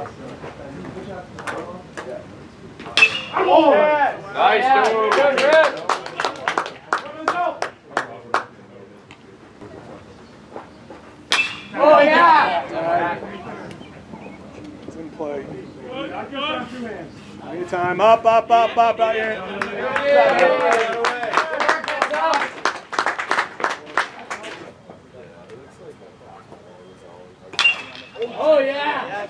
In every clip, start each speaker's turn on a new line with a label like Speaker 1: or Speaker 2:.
Speaker 1: Oh, nice, dude. Good hit. Oh, yeah.
Speaker 2: It's in play. Anytime. Up out here.
Speaker 1: Oh, yeah.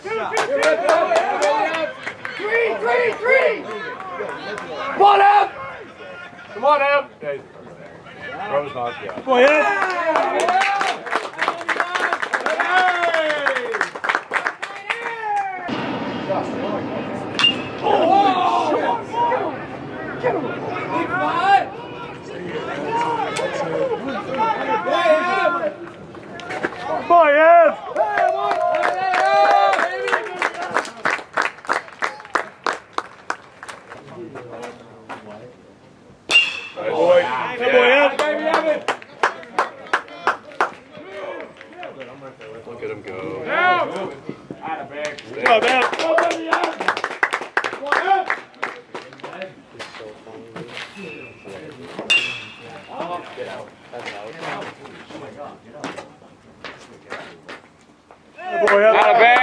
Speaker 1: Three. Come on, Ev. Come on, Ev. Hey. Bro's not yet.
Speaker 2: Boy, yeah.
Speaker 1: Get him!
Speaker 2: Boy, Ev! Boy,
Speaker 1: look at him go.
Speaker 2: Come on, man.
Speaker 1: Get out. That's out. Oh my God, get out.
Speaker 2: Boy, Ev.